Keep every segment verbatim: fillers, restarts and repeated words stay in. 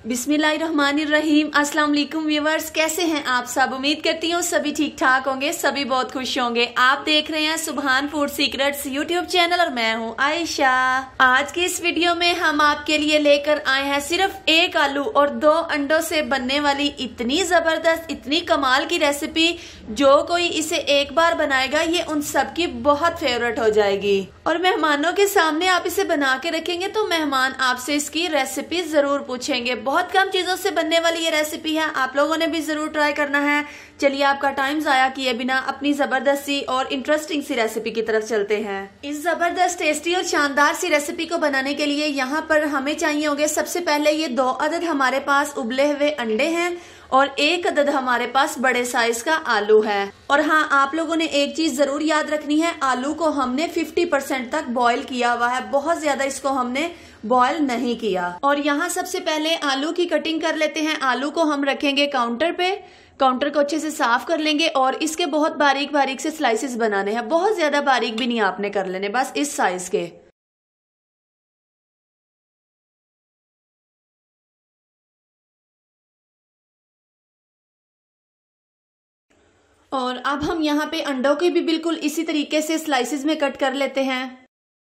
बिस्मिल्लाहिर्रहमानिर्रहीम। अस्सलाम वालेकुम व्यूअर्स, कैसे हैं आप सब। उम्मीद करती हूँ सभी ठीक ठाक होंगे, सभी बहुत खुश होंगे। आप देख रहे हैं सुभान फूड सीक्रेट्स यूट्यूब चैनल और मैं हूँ आयशा। आज की इस वीडियो में हम आपके लिए लेकर आए हैं सिर्फ एक आलू और दो अंडों से बनने वाली इतनी जबरदस्त, इतनी कमाल की रेसिपी, जो कोई इसे एक बार बनाएगा ये उन सबकी बहुत फेवरेट हो जाएगी। और मेहमानों के सामने आप इसे बना के रखेंगे तो मेहमान आपसे इसकी रेसिपी जरूर पूछेंगे। बहुत कम चीजों से बनने वाली ये रेसिपी है, आप लोगों ने भी जरूर ट्राई करना है। चलिए आपका टाइम जाया किए बिना अपनी जबरदस्त सी और इंटरेस्टिंग सी रेसिपी की तरफ चलते हैं। इस जबरदस्त, टेस्टी और शानदार सी रेसिपी को बनाने के लिए यहाँ पर हमें चाहिए होंगे सबसे पहले ये दो अदद हमारे पास उबले हुए अंडे हैं और एक अदद हमारे पास बड़े साइज का आलू है। और हाँ, आप लोगों ने एक चीज जरूर याद रखनी है, आलू को हमने पचास परसेंट तक बॉईल किया हुआ है, बहुत ज्यादा इसको हमने बॉईल नहीं किया। और यहाँ सबसे पहले आलू की कटिंग कर लेते हैं। आलू को हम रखेंगे काउंटर पे, काउंटर को अच्छे से साफ कर लेंगे और इसके बहुत बारीक बारीक से स्लाइसेस बनाने हैं। बहुत ज्यादा बारीक भी नहीं आपने कर लेने, बस इस साइज के। और अब हम यहाँ पे अंडों के भी बिल्कुल इसी तरीके से स्लाइसेस में कट कर लेते हैं।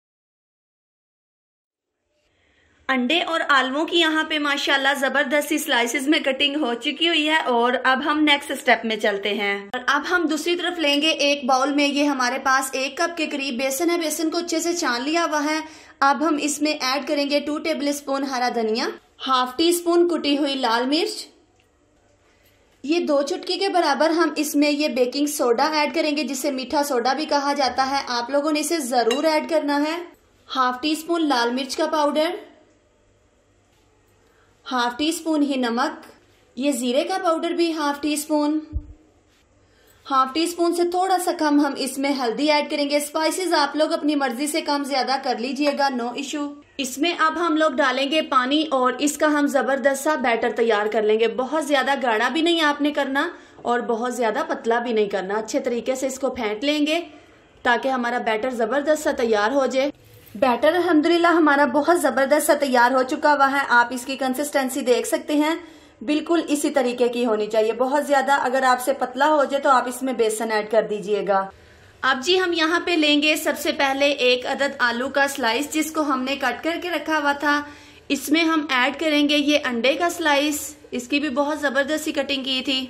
अंडे और आलुओं की यहाँ पे माशाल्लाह जबरदस्त सी स्लाइसेस में कटिंग हो चुकी हुई है। और अब हम नेक्स्ट स्टेप में चलते हैं। और अब हम दूसरी तरफ लेंगे एक बाउल में, ये हमारे पास एक कप के करीब बेसन है। बेसन को अच्छे से छान लिया हुआ है। अब हम इसमें ऐड करेंगे टू टेबल स्पून हरा धनिया, हाफ टी स्पून कुटी हुई लाल मिर्च, ये दो चुटकी के बराबर हम इसमें ये बेकिंग सोडा ऐड करेंगे, जिसे मीठा सोडा भी कहा जाता है। आप लोगों ने इसे जरूर ऐड करना है। हाफ टी स्पून लाल मिर्च का पाउडर, हाफ टी स्पून ही नमक, ये जीरे का पाउडर भी half teaspoon, half teaspoon से थोड़ा सा कम हम इसमें हल्दी ऐड करेंगे। स्पाइसेस आप लोग अपनी मर्जी से कम ज्यादा कर लीजिएगा, नो इशू। इसमें अब हम लोग डालेंगे पानी और इसका हम जबरदस्त सा बैटर तैयार कर लेंगे। बहुत ज्यादा गाढ़ा भी नहीं आपने करना और बहुत ज्यादा पतला भी नहीं करना। अच्छे तरीके से इसको फेंट लेंगे ताकि हमारा बैटर जबरदस्त सा तैयार हो जाए। बैटर अल्हम्दुलिल्लाह हमारा बहुत जबरदस्त सा तैयार हो चुका हुआ है। आप इसकी कंसिस्टेंसी देख सकते हैं, बिल्कुल इसी तरीके की होनी चाहिए। बहुत ज्यादा अगर आपसे पतला हो जाए तो आप इसमें बेसन ऐड कर दीजिएगा। अब जी हम यहाँ पे लेंगे सबसे पहले एक अदद आलू का स्लाइस, जिसको हमने कट करके रखा हुआ था। इसमें हम ऐड करेंगे ये अंडे का स्लाइस, इसकी भी बहुत जबरदस्त सी कटिंग की थी।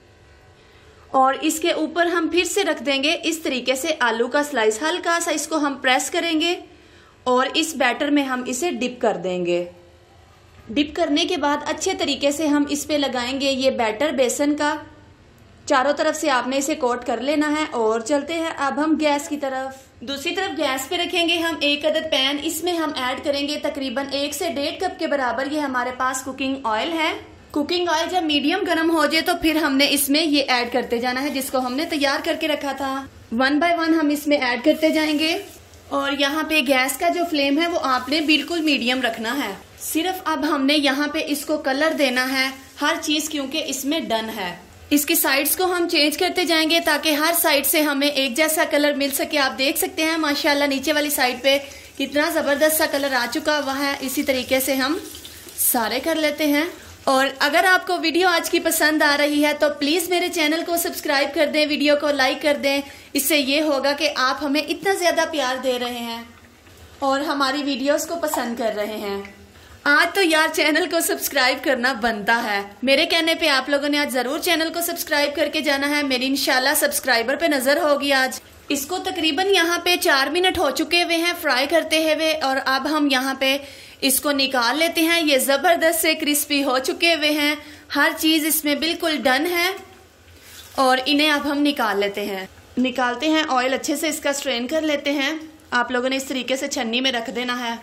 और इसके ऊपर हम फिर से रख देंगे इस तरीके से आलू का स्लाइस। हल्का सा इसको हम प्रेस करेंगे और इस बैटर में हम इसे डिप कर देंगे। डिप करने के बाद अच्छे तरीके से हम इस पे लगाएंगे ये बैटर बेसन का। चारों तरफ से आपने इसे कोट कर लेना है। और चलते हैं अब हम गैस की तरफ। दूसरी तरफ गैस पे रखेंगे हम एक अदद पैन। इसमें हम ऐड करेंगे तकरीबन एक से डेढ़ कप के बराबर ये हमारे पास कुकिंग ऑयल है। कुकिंग ऑयल जब मीडियम गर्म हो जाए तो फिर हमने इसमें ये ऐड करते जाना है, जिसको हमने तैयार करके रखा था। वन बाय वन हम इसमें ऐड करते जाएंगे। और यहाँ पे गैस का जो फ्लेम है वो आपने बिल्कुल मीडियम रखना है। सिर्फ अब हमने यहाँ पे इसको कलर देना है हर चीज, क्योंकि इसमें डन है। इसकी साइड्स को हम चेंज करते जाएंगे ताकि हर साइड से हमें एक जैसा कलर मिल सके। आप देख सकते हैं माशाल्लाह नीचे वाली साइड पे कितना जबरदस्त सा कलर आ चुका हुआ है। इसी तरीके से हम सारे कर लेते हैं। और अगर आपको वीडियो आज की पसंद आ रही है तो प्लीज मेरे चैनल को सब्सक्राइब कर दें, वीडियो को लाइक कर दें। इससे ये होगा कि आप हमें इतना ज्यादा प्यार दे रहे हैं और हमारी वीडियोस को पसंद कर रहे हैं। आज तो यार चैनल को सब्सक्राइब करना बनता है। मेरे कहने पे आप लोगों ने आज जरूर चैनल को सब्सक्राइब करके जाना है। मेरी इंशाल्लाह सब्सक्राइबर पे नजर होगी आज। इसको तकरीबन यहाँ पे चार मिनट हो चुके हुए हैं फ्राई करते हुए। और अब हम यहाँ पे इसको निकाल लेते हैं। ये जबरदस्त से क्रिस्पी हो चुके हुए हैं, हर चीज इसमें बिल्कुल डन है। और इन्हें अब हम निकाल लेते हैं। निकालते हैं, ऑयल अच्छे से इसका स्ट्रेन कर लेते हैं। आप लोगों ने इस तरीके से छन्नी में रख देना है।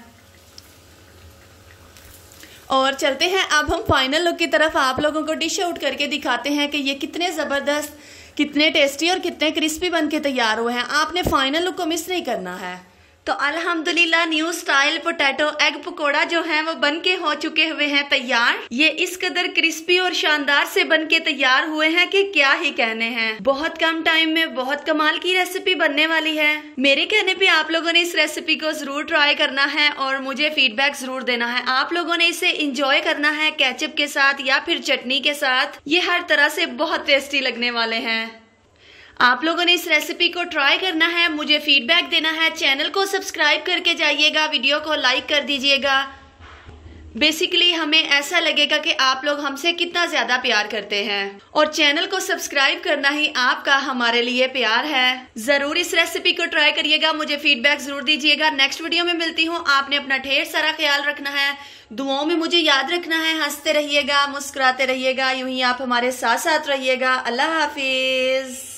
और चलते हैं अब हम फाइनल लुक की तरफ। आप लोगों को डिश आउट करके दिखाते हैं कि ये कितने जबरदस्त, कितने टेस्टी और कितने क्रिस्पी बन के तैयार हुए हैं। आपने फाइनल लुक को मिस नहीं करना है। तो अल्हम्दुलिल्लाह new style potato egg pakora जो है वो बन के हो चुके हुए हैं तैयार। ये इस कदर क्रिस्पी और शानदार से बन के तैयार हुए हैं कि क्या ही कहने हैं। बहुत कम टाइम में बहुत कमाल की रेसिपी बनने वाली है। मेरे कहने पे आप लोगों ने इस रेसिपी को जरूर ट्राई करना है और मुझे फीडबैक जरूर देना है। आप लोगों ने इसे इंजॉय करना है केचप के साथ या फिर चटनी के साथ। ये हर तरह से बहुत टेस्टी लगने वाले हैं। आप लोगों ने इस रेसिपी को ट्राई करना है, मुझे फीडबैक देना है। चैनल को सब्सक्राइब करके जाइएगा, वीडियो को लाइक कर दीजिएगा। बेसिकली हमें ऐसा लगेगा कि आप लोग हमसे कितना ज्यादा प्यार करते हैं और चैनल को सब्सक्राइब करना ही आपका हमारे लिए प्यार है। जरूर इस रेसिपी को ट्राई करिएगा, मुझे फीडबैक जरूर दीजिएगा। नेक्स्ट वीडियो में मिलती हूँ। आपने अपना ढेर सारा ख्याल रखना है, दुआओं में मुझे याद रखना है। हंसते रहिएगा, मुस्कुराते रहिएगा, यूं ही आप हमारे साथ साथ रहिएगा। अल्लाह हाफिज।